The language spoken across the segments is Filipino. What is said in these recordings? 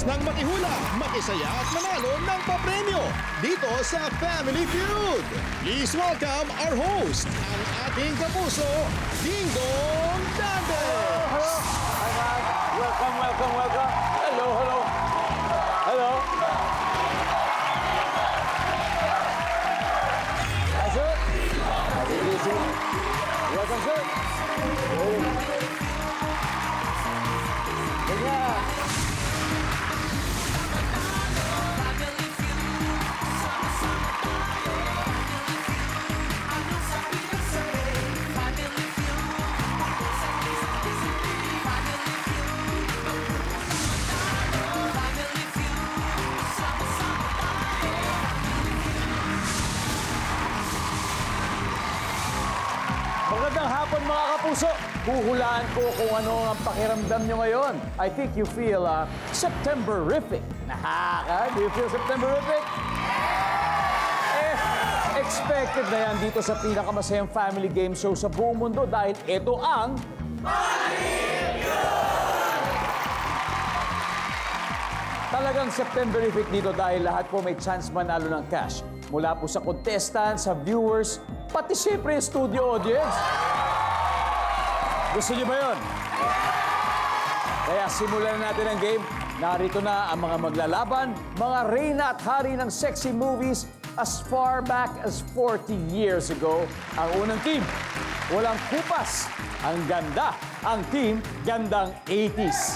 Oras ng makihula, makisaya at manalo ng papremyo dito sa Family Feud. Please welcome our host, ang ating kapuso, Ding Dong Dantes. Hello. Hi, guys. Welcome, welcome, welcome. Hello, hello. Hello. Hi, sir. Happy to see you. Welcome, sir. Yeah. Magandang hapon mga kapuso. Huhulaan ko kung ano ang pakiramdam nyo ngayon. I think you feel September-rific. Do you feel September-rific? Expected na yan dito sa pinakamasayang family game show sa buong mundo dahil ito ang... Talagang September-rific dito dahil lahat po may chance manalo ng cash. Mula po sa contestants, sa viewers, pati siyempre yung studio audience. Gusto niyo ba yun? Kaya simulan na natin ang game. Narito na ang mga maglalaban, mga reyna at hari ng sexy movies as far back as 40 years ago. Ang unang team, walang kupas. Ang ganda, ang team, gandang 80s.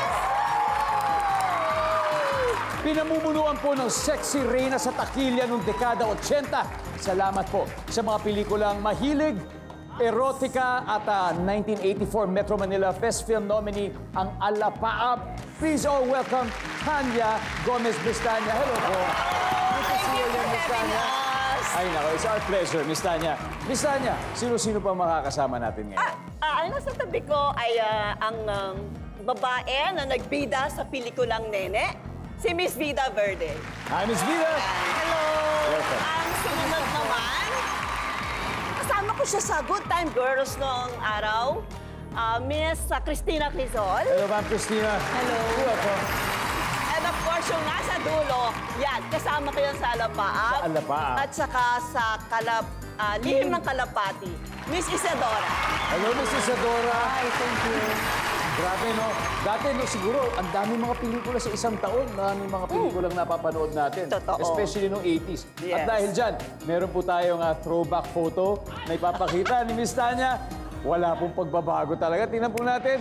Pinamumunuan po ng sexy reyna sa takilya noong dekada 80. Salamat po sa mga pelikulang Mahilig, Erotica at 1984 Metro Manila Fest Film nominee ang Alapaap. Please all welcome Tanya Gomez Bistanya. Hello po. Good to see you again, Miss Tanya. Ay nako, it's our pleasure, Miss Tanya. Miss Tanya, sino-sino pa makakasama natin ngayon? Ang nasa tabi ko ay ang babae na nagbida sa pelikulang Nene, si Miss Vida Verde. Hi, Miss Vida. Hello. Welcome. Ang sumunod naman, kasama ko siya sa Good Time Girls noong araw, Miss Cristina Quezon. Hello, Ma'am Cristina. Hello. Welcome. And of course, yung nasa dulo, yan, kasama ko yan sa Alapaap. Sa Alapaap. At saka sa Lihim ng Kalapati, Miss Isadora. Hello, Miss Isadora. Hi, thank you. Grabe, no? Dati, no, siguro, ang dami mga pelikula sa isang taon. Maraming mga pelikulang napapanood natin. Totoo. Especially noong 80s. Yes. At dahil dyan, meron po tayong throwback photo na ipapakita ni Miss Tanya. Wala pong pagbabago talaga. Tingnan po natin.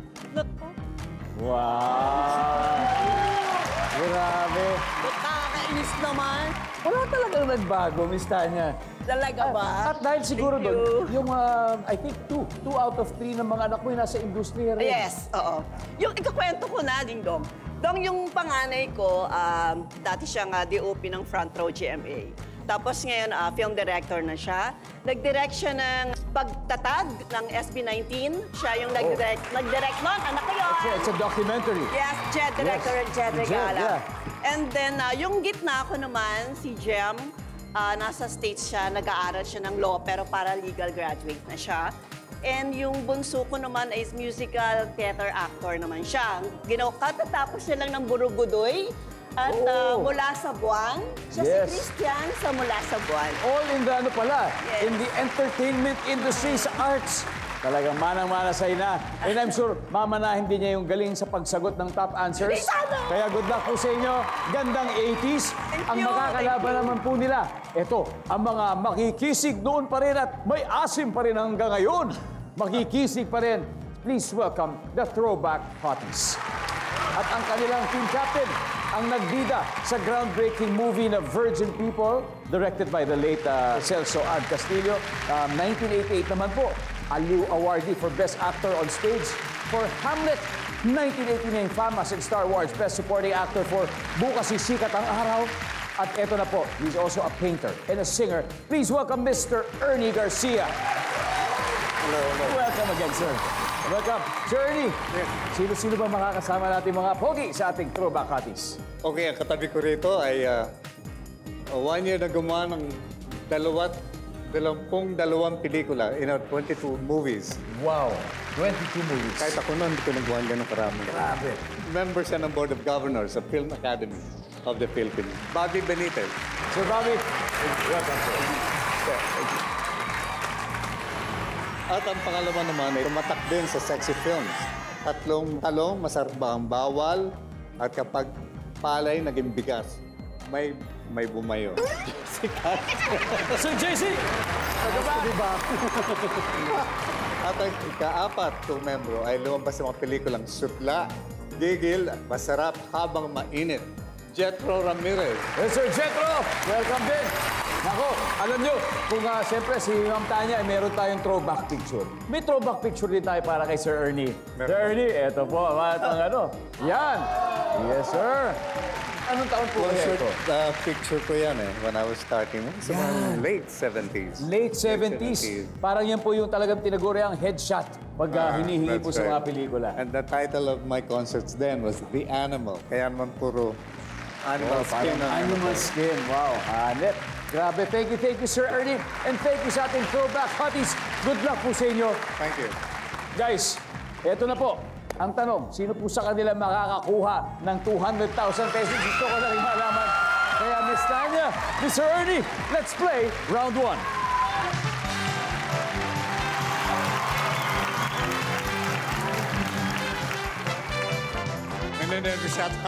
Wow! Grabe. Nakakainis naman. Wala talagang nagbago, Miss Tanya. Talaga ba? At dahil siguro Thank you. doon, yung, I think, two out of three ng mga anak mo yung nasa industriya rin. Yes, oo. Yung ikakwento ko na, Ding Dong. Dong, yung panganay ko, dati siyang DOP ng Front Row GMA. Tapos ngayon, film director na siya. Nag-direct siya ng pagtatag ng SB19. Siya yung nag-direct nun. Anak ko yun! It's a documentary. Yes, Jed, director Yes. Jed Regala. Yeah. And then, yung gitna ko naman, si Jem, nasa States siya, nag-aaral siya ng law, pero paralegal graduate na siya. And yung bunso ko naman is musical theater actor naman siya. Katatapos siya lang ng Burugudoy at Mula sa Buwan. Siya Yes. si Christian sa Mula sa Buwan. All in the ano pala, Yes. in the entertainment industry, sa arts. Talagang manang-mana sa ina. And I'm sure, mamanahin din niya yung galing sa pagsagot ng top answers. Sana! Kaya good luck po sa inyo. Gandang 80s. Thank Ang you, makakalaban thank you. naman po nila. Ito, ang mga makikisig noon pa rin at may asim pa rin hanggang ngayon. Makikisig pa rin. Please welcome the Throwback Hotties. At ang kanilang team captain, ang nagbida sa groundbreaking movie na Virgin People, directed by the late Celso Ad Castillo. 1988 naman po, Aliw Awardee for Best Actor on Stage for Hamlet. 1989, Famas in Star Wars, Best Supporting Actor for Bukas Sisikat ang Araw. At eto na po, he's also a painter and a singer. Please welcome Mr. Ernie Garcia. Hello, hello. Welcome again, sir. Welcome. Sir Ernie, sino-sino ba makakasama natin mga pogi sa ating Throwback Hotties? Okay, ang katabi ko rito ay 1 year na gumawa ng 22 pelikula in our 22 movies. Wow. 22 movies. Kahit ako noon, hindi ko nagawa ganun karami. Grabe. Member siya ng Board of Governors sa Film Academy of the Philippines. Bobby Benitez. Sir Bobby, welcome, sir. At ang pangalawa naman ay tumatak din sa sexy films. Tatlong talong, masarap ba ang bawal? At kapag palay naging bigas, may bumayo. Sikat. Sir JC! Diba? At ang ikaapat kong membro ay lumabas sa mga pelikulang Sutla, Gigil, Masarap habang mainit. Jetro Ramirez. Yes, Sir Jetro! Welcome din! Nako, alam nyo, kung siyempre si Ma'am Tanya ay meron tayong throwback picture. May throwback picture din tayo para kay Sir Ernie. Meron. Sir Ernie, eto po, ang Yan! Yes, sir! Anong taon po kaya ito? Picture ko yan when I was starting. Sa mga late 70s. Late 70s. Parang yan po yung talagang tinaguriang headshot pag hinihingi po That's sa mga right. pelikula. And the title of my concerts then was The Animal. Kaya naman puro animal skin. Animal skin. Wow, hanep. Grabe. Thank you, Sir Ernie. And thank you sa ating throwback hotties. Good luck po sa inyo. Thank you. Guys, eto na po. Ang tanong, sino po sa kanila makakakuha ng 200,000 pesos? Gusto ko na rin malaman. Kaya Miss Tanya, Mr. Ernie, let's play round 1. Nanenero siya ta.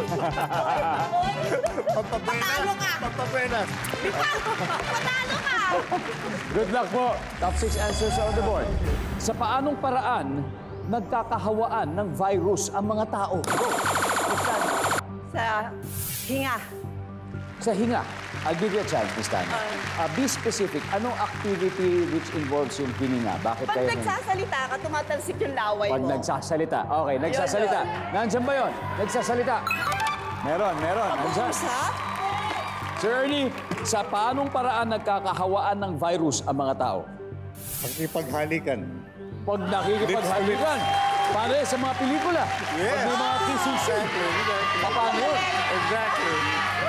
Patalo ka! Papabuenas. Patalo ka! Good luck po. Top 6 answers on the board. Sa paanong paraan nagkakahawaan ng virus ang mga tao? Go. Miss Tanya. Sa hinga. Sa hinga. I'll give you a chance, Miss Tanya. Be specific. Anong activity which involves yung hininga? Bakit Pag kayo... nagsasalita ka, tumatalsik yung laway Pag mo. nagsasalita. Okay, nagsasalita. Nandiyan ba yun? Nagsasalita. Meron. Nandiyan. Usap? Sir Ernie, sa paanong paraan nagkakahawaan ng virus ang mga tao? Pakipaghalikan. Pag nakikipaghalikan. Pare sa mga pelikula. Yes. Pag may mga kissing scene. Paano yun? Exactly.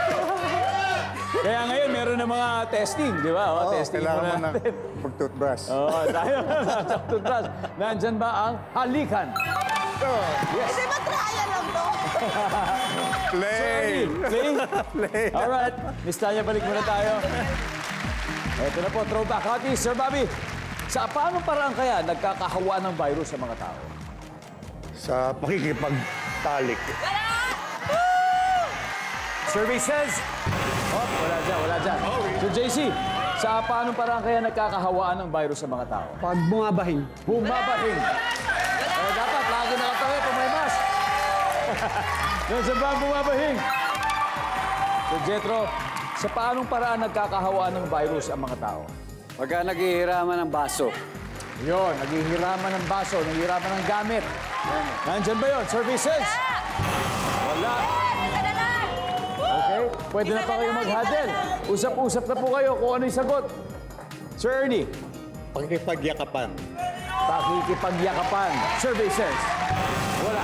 Kaya ngayon, meron na mga testing, di ba? Oo, Testing kailangan mo muna ng natin. pag-toothbrush. Oo, tayo sa toothbrush. Nandyan ba ang halikan? Yes. Di ba trial lang to? Play! Play? Alright. Miss Tanya, balik muna tayo. Ito na po, throwback hotties. Sir Bobby, sa paano paraan kaya nagkakahawa ng virus sa mga tao? Sa pakikipagtalik. Survey says... Oh, wala dyan. So, JC, sa paano paraan kaya nagkakahawaan ng virus sa mga tao? Pag bumabahing. Bumabahing. Dapat, lagi nakatawi kung may mask. Yung sa ba bumabahing? So, Jetro, sa paanong paraan nagkakahawaan ng virus ang mga tao? Pagka naghihiraman ng baso. Yun, naghihiraman ng baso, naghihiraman ng gamit. Nandyan ba yun? Services? Wala. Okay, pwede na pa kayo mag-huddle. Usap-usap na po kayo kung ano yung sagot. Sir Ernie, Pakipagyakapan. pakikipagyakapan. Services? Wala.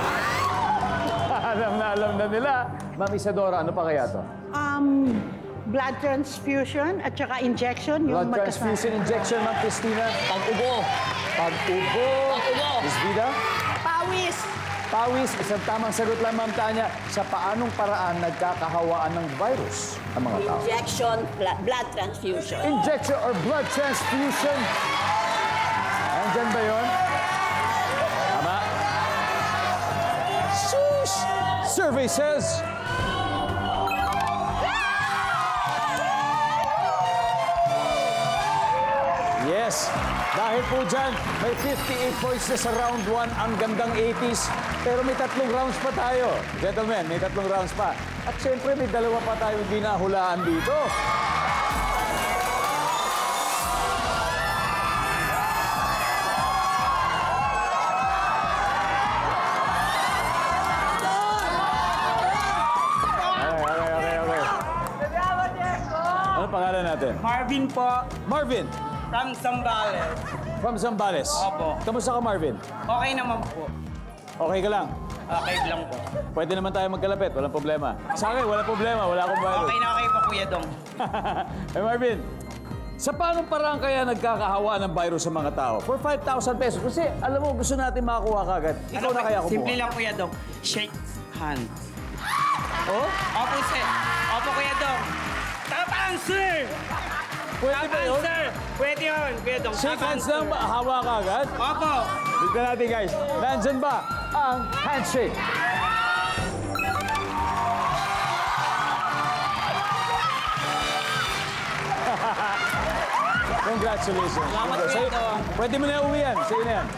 alam na nila. Ma'am Isadora, ano pa kaya to? Blood transfusion at saka injection. Blood Yung transfusion injection, Ma'am Christina. Pag-ubo. Pag-ubo. Miss Vida? Pawis. Pawis, isang tamang sagot lang, Ma'am Tanya. Sa paanong paraan nagkakahawaan ng virus ang mga tao? Injection, blood transfusion. Injection or blood transfusion. Andyan ba yun? Tama? Sheesh! Survey says... Yes. Dahil po dyan, may 58 points na sa round 1. Ang gandang 80s. Pero may 3 rounds pa tayo. Gentlemen, may 3 rounds pa. At syempre, may 2 pa tayo hindi nahulaan dito. Okay. Ano pangalan natin? Marvin po, Marvin, from Zambales. from Zambales. Opo. Kamusta ka, Marvin? Okay naman po. Okay ka lang? Okay lang po. Pwede naman tayo magkalapit, walang problema. Sa akin, walang problema, wala akong virus. Okay na okay po, Kuya Dong. Hey Marvin, Sa paanong paraan kaya nagkakahawa ng virus sa mga tao? For 5,000 pesos. Kasi alam mo, gusto natin makakuha kagad. Ikaw na kaya kumuha. Simple lang, Kuya Dong. Shake hands. Oh? Opo, sir. Opo, Kuya Dong. Tama ang sir! Pwede ba yun? Sir! Pwede yun, Kuya Dong. Shake Tama ang hands lang, hawa kagad? Opo. Tignan natin guys. Nandyan ba ang handshake? Congratulations. Salamat, Sa'yo- Kuya Dong. Pwede mo na uwi yan. Sa'yo na yan.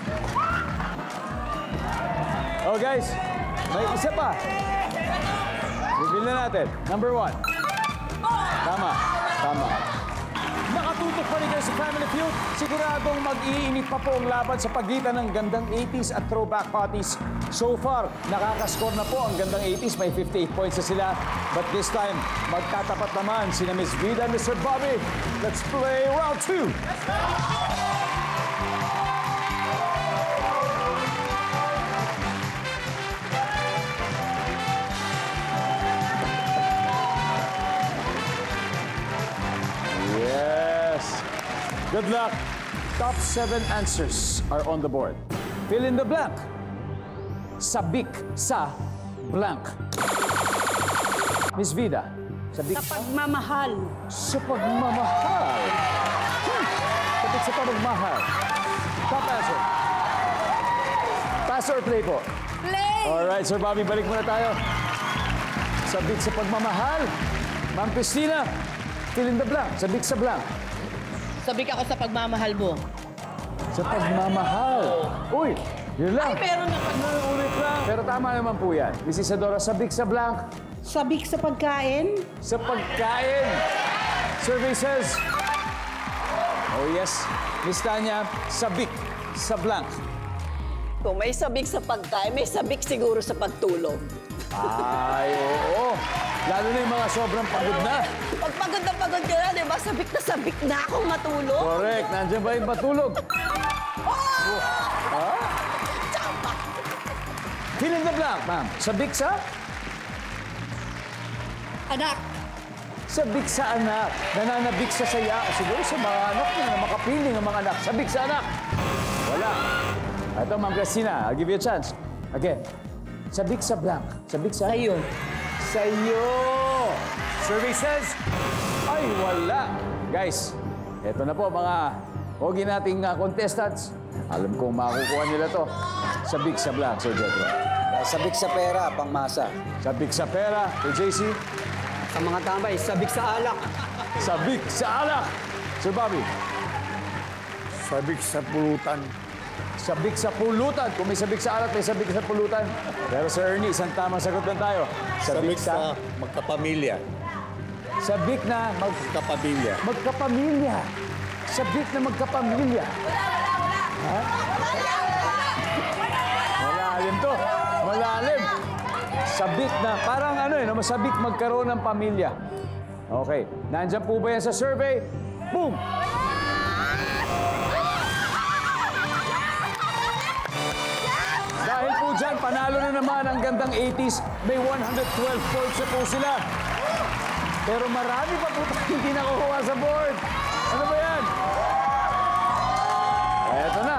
Oh guys, may isa pa. Reveal na natin. Number 1. Tama. Tama. Nakatutok pa rin kayo sa Family Feud. Siguradong mag-iinit pa po ang laban sa pagitan ng gandang 80s at throwback hotties. So far, nakakascore na po ang gandang 80s. May 58 points na sila. But this time, magtatapat naman sina Miss Vida and Mr. Bobby. Let's play round 2. Yes. Good luck. Top 7 answers are on the board. Fill in the blank. Sabik sa blank. Miss Vida, sabik Sa pagmamahal. sa pagmamahal. Sabik sa pagmamahal. Top answer. Pass or play po? Play! Alright, Sir Bobby, balik muna tayo. Sabik sa pagmamahal. Ma'am Christina, fill in the blank. Sabik sa blank. Sabik ako sa pagmamahal mo. Sa pagmamahal. Uy, yun lang. Ay, meron na Ulit lang. Pero tama naman po yan. Miss Isadora, sabik sa blank. Sabik sa pagkain. Sa pagkain. Survey says... Oh yes. Miss Tanya, sabik sa blank. Kung may sabik sa pagkain, may sabik siguro sa pagtulog. Ay, oo. Lalo na yung mga sobrang pagod na. Pag pagod na pagod ka na, di ba? Sabik na akong matulog. Correct. Nandiyan ba yung matulog? Fill in the blank, ma'am. Sabik sa? Anak. Sabik sa anak. Nananabik sa saya. Siguro sa mga anak niya na makapiling ang mga anak. Sabik sa anak. Wala. Ito, Ma'am Christina, I'll give you a chance. Again. Sabik sa blank. Sabik sa? Sa'yo. Sa'yo. Survey says, ay, wala. Guys, eto na po mga pogi nating contestants. Alam kong makukuha nila to. Sabik sa blank, Sir Jetro. Sabik sa pera, pangmasa. Sabik sa pera, Sir JC. Sa mga tambay, sabik sa alak. Sabik sa alak, Sir Bobby. Sabik sa pulutan. Sabik sa pulutan. Kung may sabik sa alak, may sabik sa pulutan. Pero Sir Ernie, isang tamang sagot lang tayo. Sabik sa magkapamilya. Sabik na Magkapamilya. magkapamilya. Sabik na magkapamilya. Ha? Malalim to. Malalim. Sabik na, parang ano eh, no? Sabik magkaroon ng pamilya. Okay. Nandyan po ba yan sa survey? Boom! Dahil po dyan, panalo na naman ang gandang 80s. May 112 points na po sila. Pero marami pa po tayong hindi nakukuha sa board. Ano ba yan? Eto na.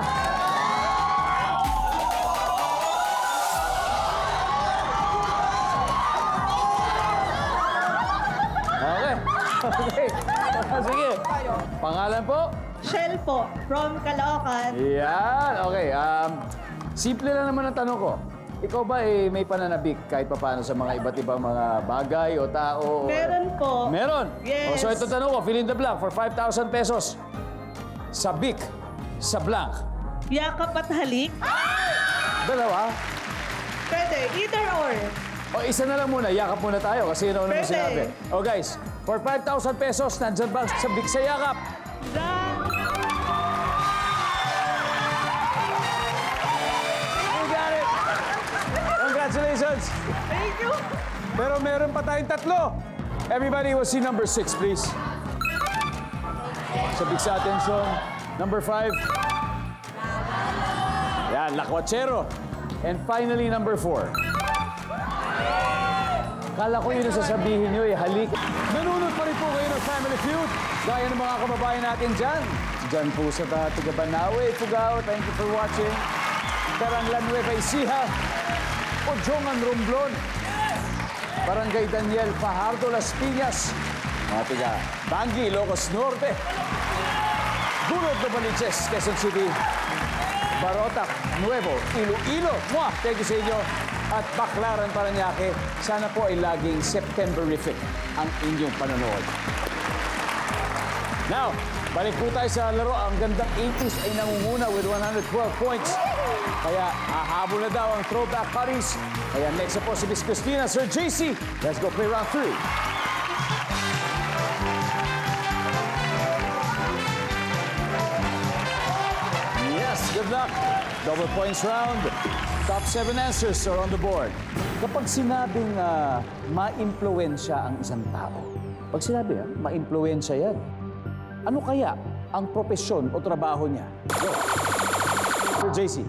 Okay. Okay. Sige. Pangalan po? Shell po, from Caloocan. Yan. Okay. Simple lang naman ang tanong ko. Ikaw ba may pananabik kahit papaano sa mga iba't ibang mga bagay o tao? Meron po. Meron? Yes. So ito tanong ko, fill in the blank for 5,000 pesos. Sabik sa blank. Yakap at halik. Dalawa? Pwede, either or. O isa na lang muna, yakap muna tayo kasi yun ang naman Pwede. sinabi. O guys, for 5,000 pesos, nandyan ba sabik sa yakap? You got it! Congratulations! Thank you. Pero meron pa tayong tatlo. Everybody will see number 6, please. Sabik sa atensyon. Number 5. Yan, lakwachero. And finally, number 4. Akala ko yun ang sasabihin nyo halik. Nanonood pa rin po kayo ng Family Feud. Gaya ng mga kababayan natin dyan. Dyan po sa Tiga Banawe, Fugao. Thank you for watching. Caranglan Nueva Ecija. Ojongan Romblon. Barangay Daniel Fajardo, Las Piñas. Mga tiga Bangi, Ilocos Norte. Gulod na Baliches, Quezon City. Barotac, Nuevo, Iloilo. Thank you sa inyo. At Baclaran, Parañaque. Sana po ay laging Septemberific ang inyong panonood. Now, balik po tayo sa laro. Ang gandang 80s ay nangunguna with 112 points. Kaya hahabol na daw ang throwback parties. Kaya next na po si Miss Christina, Sir JC. Let's go play round 3. Yes, good luck. Double points round. Top 7 answers are on the board. Kapag sinabing ma-impluensya ang isang tao, pag sinabi ma-impluensya yan, ano kaya ang profesyon o trabaho niya? Go. Sir JC.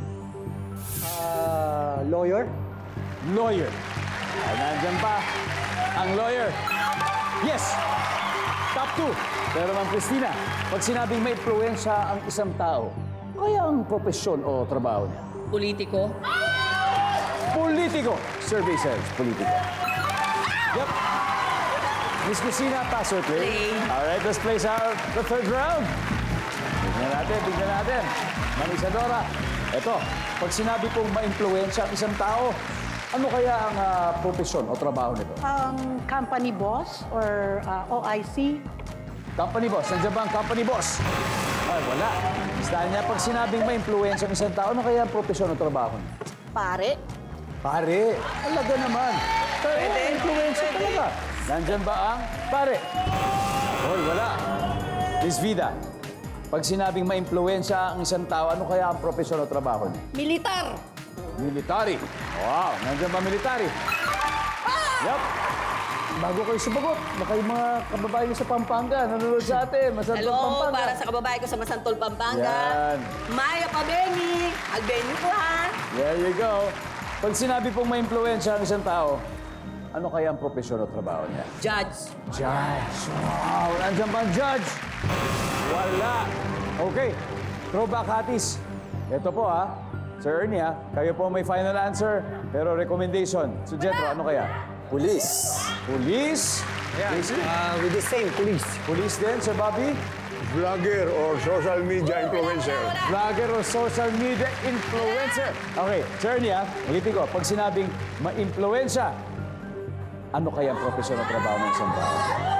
Lawyer? Lawyer. Ay, nandyan pa ang lawyer. Yes! Top 2. Pero Ma'am Christina, pag sinabing may impluensya ang isang tao, kaya ang profesyon o trabaho niya? Politiko? Politiko. Survey says politiko. Yep. Miss Christina, pass or play? All right, let's play the third round. Tignan natin. Ma'am Isadora, eto, pag sinabi kong ma-impluensya ang isang tao, ano kaya ang profesyon o trabaho nito? Company boss or OIC? Company boss. Nandiyan ba ang company boss? Ay, wala. Dahil niya, pag sinabing ma-impluensya ang isang tao, ano kaya ang profesyon o trabaho niya? Pare. Pare. Talaga naman. Pwede. Influensya talaga. Nandyan ba ang pare? Hoy, wala. Miss Vida, pag sinabing ma-impluensya ang isang tao, ano kaya ang profesyon o trabaho niya? Militar! Military. Wow, nandyan ba military? Yup. Bago kayo sumagot, baka yung mga kababayan sa Pampanga, nanonood sa atin, Masantol, Hello, Pampanga. para sa kababayan ko sa Masantol, Pampanga. Yan. Maya Pabeni. Albenyo ko, ha? There you go. Pag sinabi pong ma-impluensya ang isang tao, ano kaya ang profesyon o trabaho niya? Judge. Judge. Wow, nandiyan ba ang judge? Wala. Okay, throwback hatis. Ito po Sir Ernie kayo po may final answer, pero recommendation. So Jetro, ano kaya? Police. Police? With the same, police. Police din, Sir Bobby? Vlogger or social media influencer. Vlogger or social media influencer. Okay, Sir Ernie ulitin ko, pag sinabing ma-influensya, ano kaya ang profesyon o trabaho ng isang tao?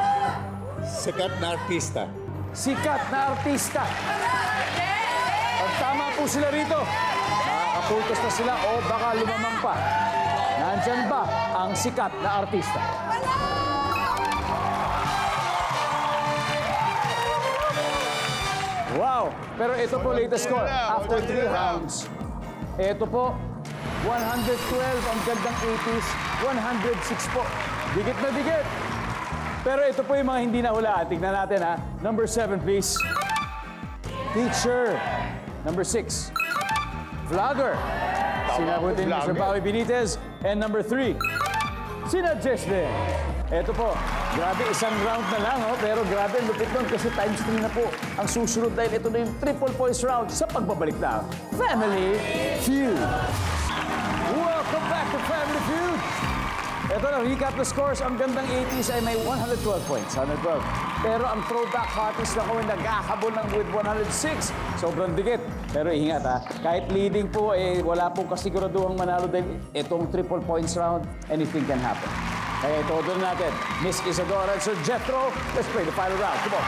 Sikat na artista. Sikat na artista. Pag tama po sila rito, nakakapultos na sila o baka lumamang pa. Nandyan ba ang sikat na artista? Wow! Pero ito po latest score. After 3 rounds, ito po, 112 ang gandang 80s, 106 po. Dikit na dikit. Pero ito po yung mga hindi nahulaan. Tignan natin Number 7, please. Teacher. Number 6. Vlogger. Sinagutin ni Sir Bobby Benitez. And number 3. Sina Jesden. Ito po. Grabe, isang round na lang, pero grabe, lupit nun kasi times 3 na po ang susunod dahil ito na yung triple points round sa pagbabalik na Family Feud. Welcome back to Family Feud. Ito na, recap the scores. Ang gandang 80s ay may 112 points. 112. Pero ang throwback hottest na kami naghahabol ng with 106. Sobrang dikit. Pero ingat kahit leading po, wala pong kasiguraduhang manalo dahil itong triple points round, anything can happen. Kaya ito doon natin, Miss Isadora and Sir Jethro. Let's play the final round. Come on.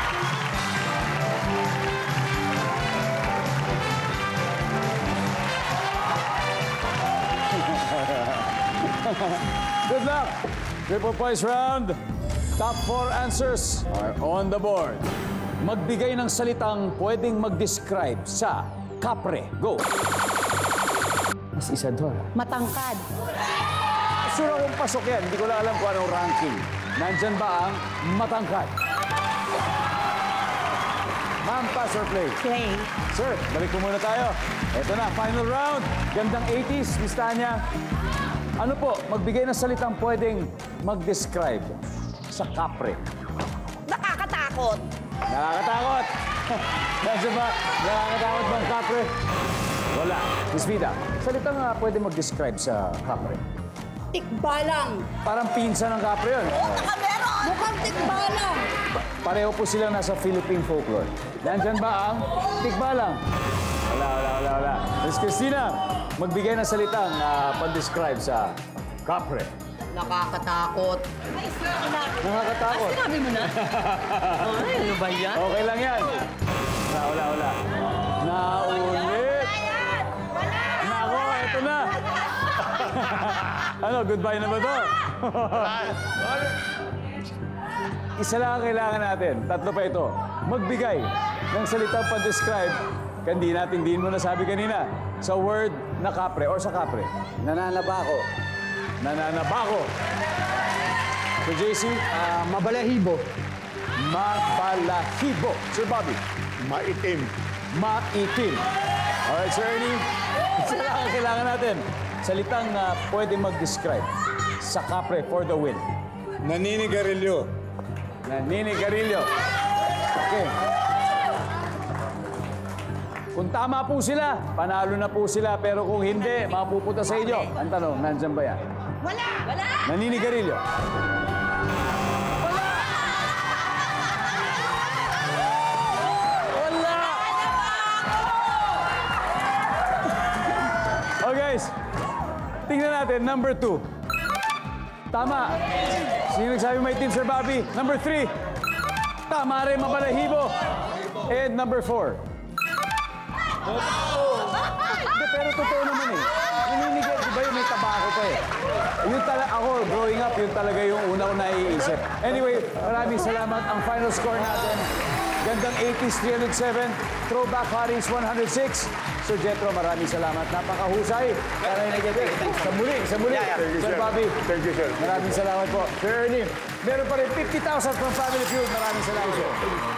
Good luck. Triple points round. Top 4 answers are on the board. Magbigay ng salitang pwedeng mag-describe sa kapre. Go. Miss Isadora. Matangkad. Sure akong pasok yan. Hindi ko lang alam kung anong ranking. Nandyan ba ang matangkad? Ma'am, pass or play? Play. Sir, balik ko muna tayo. Ito na, final round. Gandang 80s. Listahan niya. Ano po, magbigay ng salitang pwedeng mag-describe sa kapre. Nakakatakot. Nakakatakot! Nandiyan ba? Nakakatakot bang kapre? Wala. Miss Vida, salitang pwede mag-describe sa kapre. Tikbalang. Parang pinsan ng kapre yun. Meron! Mukhang tikbalang. Pareho po silang nasa Philippine folklore. Nandiyan ba ang tikbalang? Wala. Miss Christina, magbigay ng salitang pag-describe sa kapre. Nakakatakot. Nakakatakot. Sinabi mo na? Ay, ano ba yan? Okay lang yan. Wala. Naulit. Nako, eto na. Ano, goodbye na ba to? Isa lang ang kailangan natin. Tatlo pa ito. Magbigay ng salitang pag-describe. Hindi natin din mo nasabi kanina. Sa word na kapre or sa kapre. Nananabako. Nananabako. So, JC? Mabalahibo. Mabalahibo. Sir Bobby? Maitim. Maitim. Alright, Sir Ernie. Isa lang ang kailangan natin. Salitang pwede mag-describe sa kapre for the win. Naninigarilyo. Naninigarilyo. Okay. Kung tama po sila, panalo na po sila. Pero kung hindi, mapupunta sa inyo. Ang tanong, nandyan ba yan? Wala. Wala. Naninigarilyo. Wala! Oh guys, tingnan natin, number 2. Tama. Sino nagsabi may team, Sir Bobby? Number 3. Tama rin, mabalahibo. And number 4. Hindi, pero totoo naman eh. Naninigal, di ba yun, may tabako pa eh. Yun talaga, ako, growing up, yun talaga yung una ko naiisip. Anyway, maraming salamat. Ang final score natin, gandang 80s, 307. Throwback Hotties, 106. Sir Jetro, maraming salamat. Napakahusay. Para nagiging. Sa muli. Sir Bobby. Thank you, sir. Maraming salamat po. Sir Ernie, meron pa rin 50,000 from Family Feud. Maraming salamat po.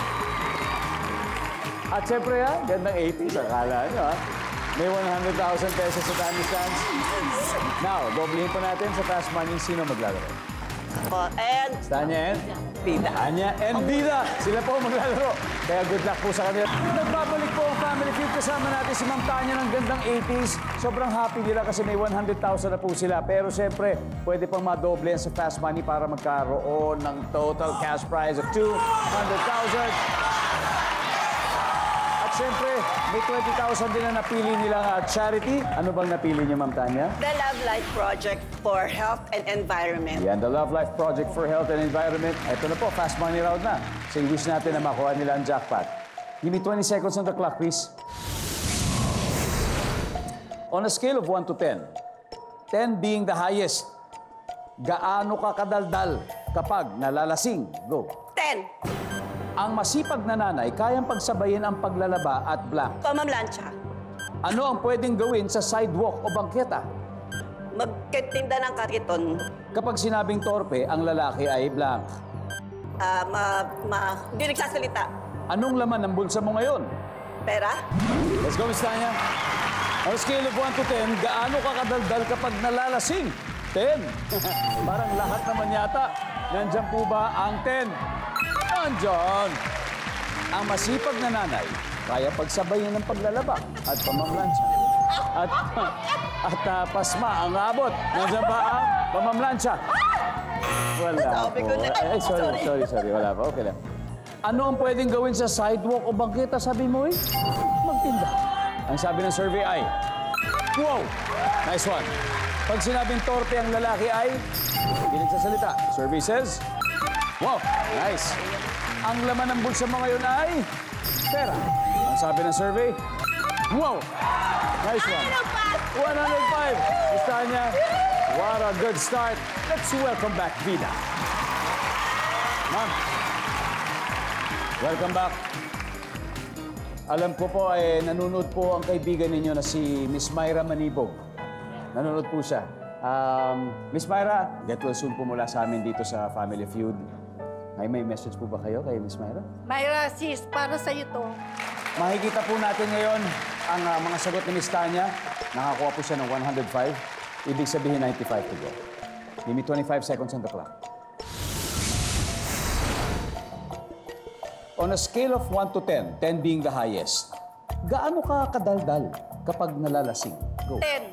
At syempre gandang 80s. Akala nyo may 100,000 pesos sa Tammy Stands. Now, doblehin pa natin sa Fast Money. Sino maglalaro? And Tanya and Vida. Tanya and Vida. Sila po maglalaro. Kaya good luck po sa kanila. Nagbabalik po ang Family Feud. Kasama natin si Ma'am Tanya ng gandang 80s. Sobrang happy nila kasi may 100,000 na po sila. Pero siyempre, pwede pang madoble sa Fast Money para magkaroon ng total cash prize of 200,000. Siyempre, may 20,000 din na napili nilang charity. Ano bang napili niyo, Ma'am Tanya? the Love Life Project for Health and Environment. Yan, the Love Life Project for Health and Environment. Ito na po, fast money round na. So, wish natin na makuha nila ang jackpot. Give me 20 seconds on the clock, please. On a scale of 1 to 10, 10 being the highest, gaano ka kadaldal kapag nalalasing? Go. 10. Ang masipag na nanay, kayang pagsabayin ang paglalaba at blank. Pamamlansya. Ano ang pwedeng gawin sa sidewalk o bangketa? Magtitinda ng kariton. Kapag sinabing torpe, ang lalaki ay blank. Hindi nagsasalita. Anong laman ng bulsa mo ngayon? Pera? Let's go, Miss Tanya. On a scale of 1 to 10, gaano ka kadaldal kapag nalalasing? 10. Parang lahat naman yata. Nandyan po ba ang 10? Nandyan. Ang masipag na nanay, kaya pagsabayin ng paglalaba at pamamlansya. At pasma ang abot. Nandyan ba ang pamamlansya? Wala Sabi po. ko na. Ay, sorry. Wala pa. Okay lang. Ano ang pwedeng gawin sa sidewalk o bangketa? Sabi mo eh, magtinda. Ang sabi ng survey ay, wow! Nice one. Pag sinabing torpe ang lalaki ay, hindi nagsasalita. Survey says, wow! Nice. Ang laman ng bulsa mo ngayon ay, pera. Ang sabi ng survey, wow! Nice one. 105. Miss Tanya, what a good start. Let's welcome back Vida. Ma'am, welcome back. Alam ko po, nanonood po ang kaibigan ninyo na si Miss Myra Manibog. Nanonood po siya. Miss Myra, get well soon po mula sa amin dito sa Family Feud. May message po ba kayo kay Miss Myra? Myra, sis, para sa'yo to. Makikita po natin ngayon ang mga sagot ni Miss Tanya. Nakakuha po siya ng 105. Ibig sabihin 95 to go. Give me 25 seconds on the clock. On a scale of 1 to 10, 10 being the highest, gaano ka kadaldal kapag nalalasing? Go. 10.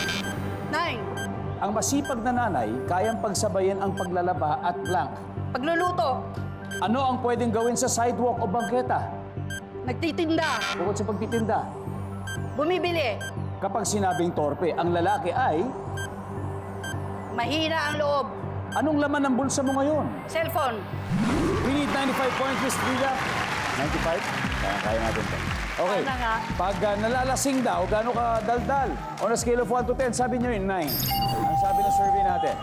9. Ang masipag na nanay, kayang pagsabayin ang paglalaba at blank. Pagluluto. Ano ang pwedeng gawin sa sidewalk o bangketa? Nagtitinda. Bukod sa pagtitinda. Bumibili. Kapag sinabing torpe, ang lalaki ay... Mahina ang loob. Anong laman ng bulsa mo ngayon? Cellphone. We need 95 points, Miss Frida. 95? Kaya natin to. Okay. Sana nga. Pag nalalasing daw, gaano ka daldal? On a scale of 1 to 10, sabi niyo yung 9. Ang sabi ng survey natin.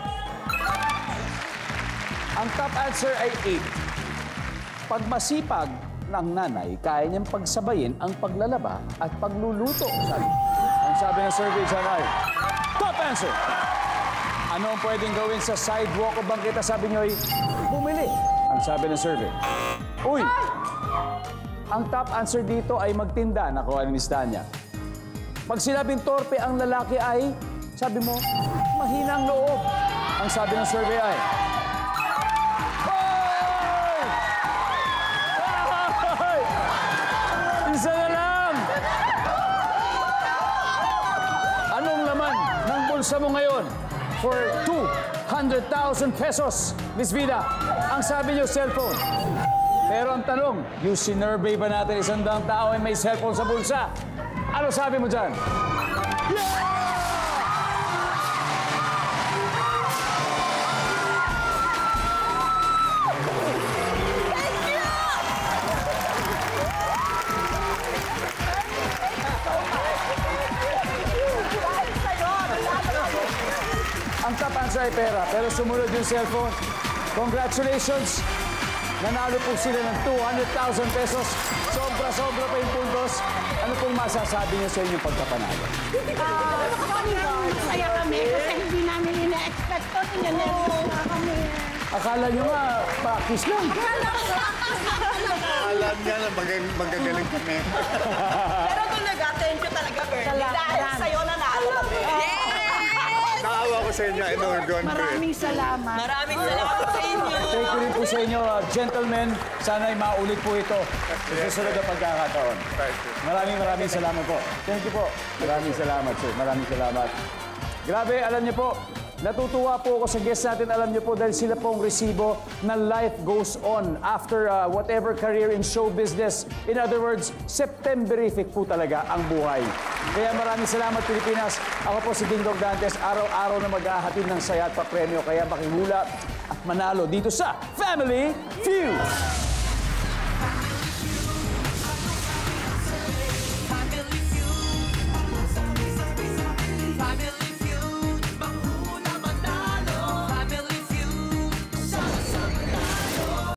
Ang top answer ay 8. Pag masipag ng nanay, kaya niyang pagsabayin ang paglalaba at pagluluto. Ang sabi ng survey dyan ay top answer! Ano ang pwedeng gawin sa sidewalk o bangketa? Sabi niyo ay bumili. Ang sabi ng survey. Uy! Ang top answer dito ay magtinda. Nakuha ni Miss Tanya. Pag sinabing torpe ang lalaki ay, sabi mo, mahina ang loob. Ang sabi ng survey ay, hoy! Hoy! Isa na lang! Anong laman ng bulsa mo ngayon? For 200,000 pesos, Miss Vida. Ang sabi niyo, cellphone. Pero ang tanong, yung sinurvey ba natin 100 tao ay may cellphone sa bulsa? Ano sabi mo dyan? Ang top answer ay pera, pero sumunod yung cellphone. Congratulations! Nanalo po sila ng 200,000 pesos. Sobra-sobra pa yung puntos. Ano pong masasabi niyo sa inyong pagkapanalo? Masaya kami kasi hindi namin ina-expect to. Niya-nervous na kami. Akala niyo nga, practice lang. Alam niya na magagaling kami. Pero talaga, thank you talaga, Bernie. Dahil sa'yo nanalo kami. Naawa ko sa inyo. I know we're going through it. Maraming salamat. Maraming salamat sa inyo. Thank you rin po sa inyo, gentlemen. Sana'y maulit po ito sa susunod na pagkakataon. Maraming salamat po. Thank you po. Maraming salamat, sir. Maraming salamat. Grabe, alam niyo po, natutuwa po ako sa guests natin. Alam niyo po, dahil sila pong resibo na life goes on after whatever career in show business. In other words, Septemberific po talaga ang buhay. Kaya maraming salamat, Pilipinas. Ako po si Dingdong Dantes. Araw-araw na mag-ahatid ng saya at papremyo. Kaya makihula at manalo dito sa Family Feud.